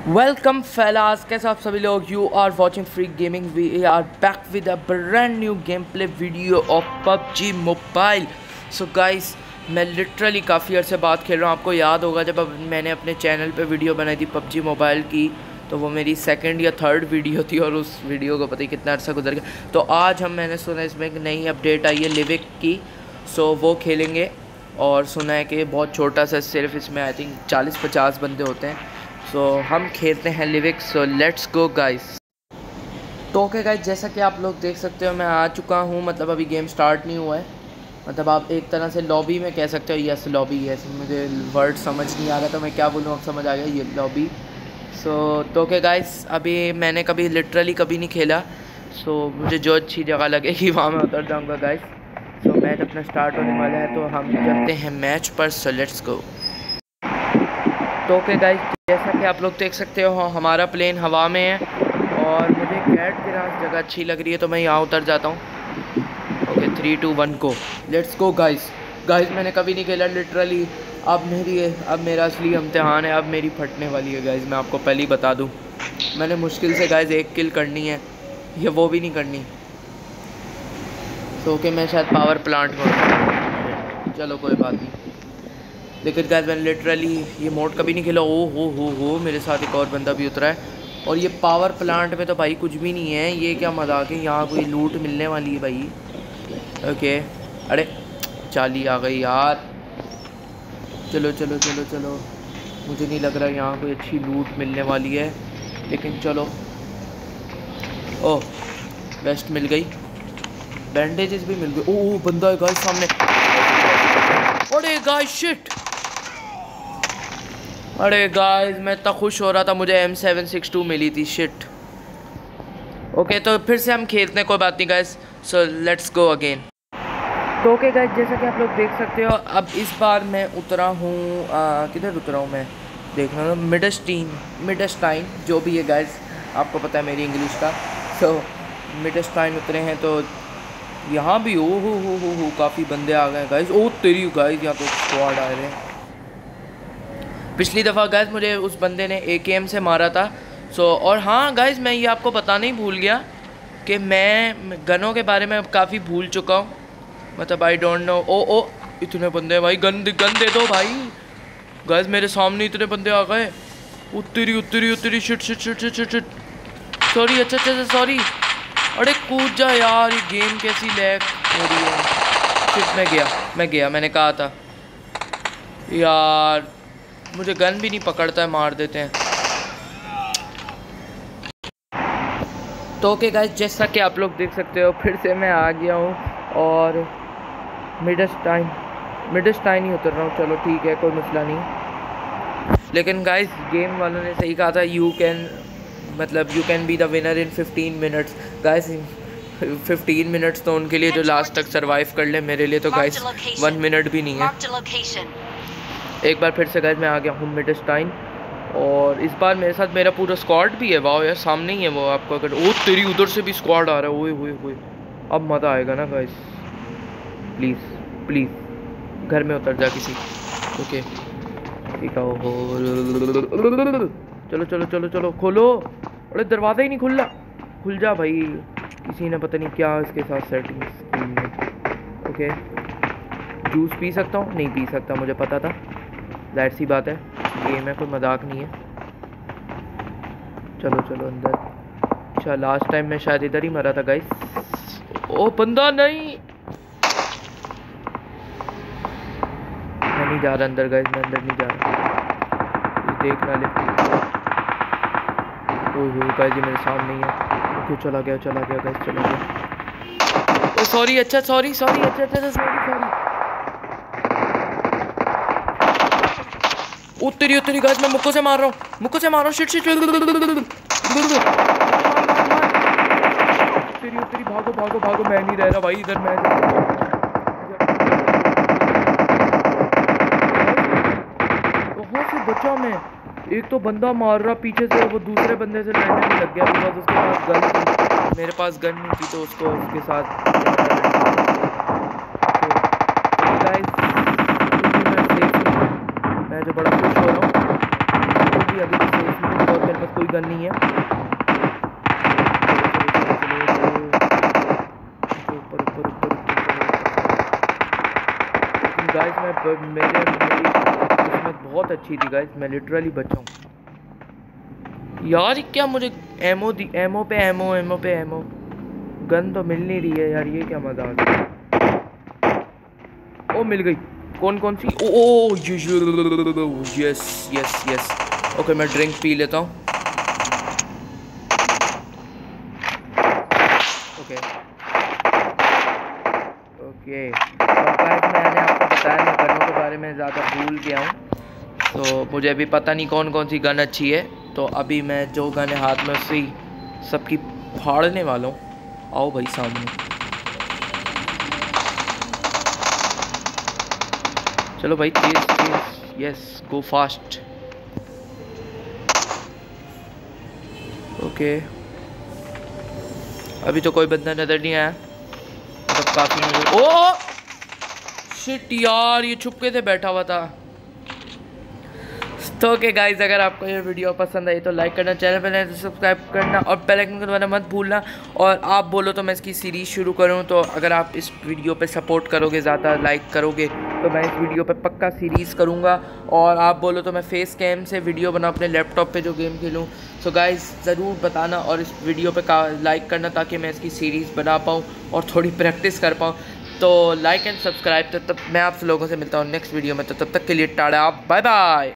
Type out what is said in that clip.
Welcome फैलास, कैसे आप सभी लोग। You are watching free gaming. We are back with a brand new gameplay video of PUBG mobile. So guys, मैं literally काफ़ी अर्से बाद खेल रहा हूँ। आपको याद होगा जब मैंने अपने चैनल पे वीडियो बनाई थी पबजी मोबाइल की, तो वो मेरी सेकंड या थर्ड वीडियो थी और उस वीडियो को पता ही कितना अर्सा गुजर गया। तो आज मैंने सुना इसमें एक नई अपडेट आई है लिविक की, सो वो खेलेंगे। और सुना है कि बहुत छोटा सा, सिर्फ इसमें आई थिंक 40-50 बंदे होते हैं। सो हम खेलते हैं Livik. So let's go guys. तो ओके गाइस, जैसा कि आप लोग देख सकते हो मैं आ चुका हूँ। मतलब अभी गेम स्टार्ट नहीं हुआ है। मतलब आप एक तरह से लॉबी में कह सकते हो। Yes, lobby. यस, मुझे वर्ड समझ नहीं आ रहा तो मैं क्या बोलूँ, अब समझ आ गया, ये लॉबी। तो ओके गाइस, अभी मैंने कभी लिटरली कभी नहीं खेला। सो मुझे जो अच्छी जगह लगेगी वहाँ मैं उतर जाऊँगा गाइस। सो मैच अपना स्टार्ट होने वाला है, तो हम चलते हैं मैच पर। So let's go. तो ओके गाइस, जैसा कि आप लोग देख सकते हो हमारा प्लेन हवा में है और मुझे कैट ग्रास जगह अच्छी लग रही है, तो मैं यहाँ उतर जाता हूँ। Okay 3, 2, 1 go. Let's go guys. Guys मैंने कभी नहीं खेला लिटरली। अब मेरा असली इम्तिहान है। अब मेरी फटने वाली है गाइस, मैं आपको पहले ही बता दूँ। मैंने मुश्किल से गाइस 1 किल करनी है, ये वो भी नहीं करनी। तो ओके, मैं शायद पावर प्लांट में, चलो कोई बात नहीं। लेकिन गाइस मैंने लिटरली ये मोड कभी नहीं खेला। ओ हो, मेरे साथ एक और बंदा भी उतरा है। और ये पावर प्लांट में तो भाई कुछ भी नहीं है। ये क्या मजाक है, यहाँ कोई लूट मिलने वाली है भाई। ओके, अरे चाली आ गई यार। चलो चलो चलो चलो, मुझे नहीं लग रहा यहाँ कोई अच्छी लूट मिलने वाली है, लेकिन चलो। ओह, वेस्ट मिल गई, बैंडेजेस भी मिल गए। ओह बंदा है गाइस सामने। अरे गाइस शिट। अरे गाइस मैं इतना खुश हो रहा था, मुझे M762 मिली थी। शिट। ओके, तो फिर से हम खेलते हैं, कोई बात नहीं guys. So let's go again. तो ओके गाइस, जैसा कि आप लोग देख सकते हो अब इस बार मैं उतरा हूँ। किधर उतरा हूँ मैं, देखना। मिडस्टाइन जो भी है गाइस, आपको पता है मेरी इंग्लिश का। सो मिडस्टाइन उतरे हैं, तो यहाँ भी ओ हो काफ़ी बंदे आ गए गाइस। ओ तेरी गाइस, यहाँ तो स्क्वाड आ रहे हैं। पिछली दफ़ा गाइस मुझे उस बंदे ने AKM से मारा था। सो और हाँ गाइस, मैं ये आपको बताना ही भूल गया कि मैं गनों के बारे में काफ़ी भूल चुका हूँ। मतलब आई डोंट नो। ओ इतने बंदे भाई, गन दे दो भाई। गाइस मेरे सामने इतने बंदे आ गए। उतरी शिट। सॉरी, अच्छा सॉरी। अरे कूद जा यार, ये गेम कैसी लैग हो रही है। शिट, मैं गया, मैंने कहा था यार। मुझे गन भी नहीं पकड़ता है, मार देते हैं। तो ओके गाइस, जैसा कि आप लोग देख सकते हो फिर से मैं आ गया हूँ और मिडस्टाइन ही उतर रहा हूँ। चलो ठीक है, कोई मसला नहीं। लेकिन गाइस गेम वालों ने सही कहा था, you can be the winner in 15 minutes. Guys 15 minutes तो उनके लिए जो लास्ट तक सरवाइव कर ले। मेरे लिए तो गाइस 1 मिनट भी नहीं है। एक बार फिर से गाइस मैं आ गया हूँ मिडस्टाइन, और इस बार मेरे साथ मेरा पूरा स्क्वाड भी है। वाह यार, सामने ही है वो आपको। अगर ओ तेरी उधर से भी स्क्वाड आ रहा है। ओए अब मज़ा आएगा ना गाइस। प्लीज़ घर में उतर जा किसी। ओके ठीक है। हो चलो खोलो। अरे दरवाज़ा ही नहीं खुल जा भाई। किसी ने पता नहीं क्या इसके साथ सेटिंग की है। ओके, जूस पी सकता हूँ? नहीं पी सकता, मुझे पता था। ज़ाहिर सी बात है, गेम है, कोई मजाक नहीं है। चलो अंदर। अच्छा, लास्ट टाइम मैं शायद इधर ही मरा था गाइस। ओ बंदा नहीं, मैं नहीं जा रहा अंदर गाइस, मैं अंदर नहीं जा रहा। देख ना ले। ओह गाइस, ये मेरे सामने ही है। ओके चला गया गाइस, चला गया। ओ सॉरी, अच्छा सॉरी। उतरी गाइस, मैं मुक्को से मार रहा हूँ। शिट उतरी भागो। मैं नहीं रह रहा भाई इधर। मैं कहाँ से बचा मैं? एक तो बंदा मार रहा पीछे से, वो दूसरे बंदे से लड़ने में लग गया बिकॉज उसके पास गन थी, मेरे पास गन नहीं थी, तो उसको उसके साथ। मैं जो बड़ा खुश हो रहा हूँ, अभी भी सेफ नहीं, और मेरे गन नहीं है। ऊपर ऊपर ऊपर गाइस मेरी किस्मत बहुत अच्छी थी गाइस, मैं लिटरली बचा हूँ यार। क्या मुझे एमो दी, एमो पे एमो गन तो मिल नहीं रही है यार, ये क्या मजाक है। ओ मिल गई। कौन सी? Oh yes yes yes. Okay मैं ड्रिंक पी लेता हूँ। ओके ओके मैंने आपको बताया मैं गनों के बारे में ज़्यादा भूल गया हूँ, तो मुझे अभी पता नहीं कौन सी गन अच्छी है। तो अभी मैं जो गन है हाथ में उससे सबकी फाड़ने वाला हूँ। आओ भाई सामने। चलो भाई तेज। Yes go fast. ओके अभी तो कोई बंदा नजर नहीं आया, मतलब काफी नजर। ओ शिट यार, ये छुपके से बैठा हुआ था। तो ओके गाइज, अगर आपको ये वीडियो पसंद आई तो लाइक करना, चैनल पर नए तो सब्सक्राइब करना और बेल आइकन को दबाना मत भूलना। और आप बोलो तो मैं इसकी सीरीज़ शुरू करूं, तो अगर आप इस वीडियो पे सपोर्ट करोगे, ज़्यादा लाइक करोगे, तो मैं इस वीडियो पे पक्का सीरीज़ करूंगा। और आप बोलो तो मैं फेस कैम से वीडियो बनाऊँ अपने लैपटॉप पे जो गेम खेलूँ। सो गाइज ज़रूर बताना और इस वीडियो पर लाइक करना ताकि मैं इसकी सीरीज़ बना पाऊँ और थोड़ी प्रैक्टिस कर पाऊँ। तो लाइक एंड सब्सक्राइब। तब मैं आप लोगों से मिलता हूँ नेक्स्ट वीडियो में, तो तब तक के लिए टाटा, बाय बाय।